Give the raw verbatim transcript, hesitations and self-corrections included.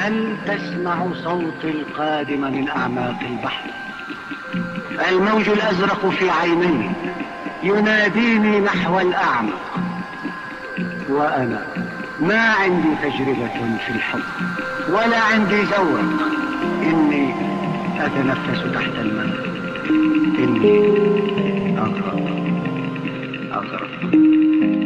هل تسمع صوت القادم من أعماق البحر؟ الموج الأزرق في عيني يناديني نحو الأعمق، وأنا ما عندي تجربة في الحب ولا عندي ذوق. إني أتنفس تحت الماء، إني أغرق أغرق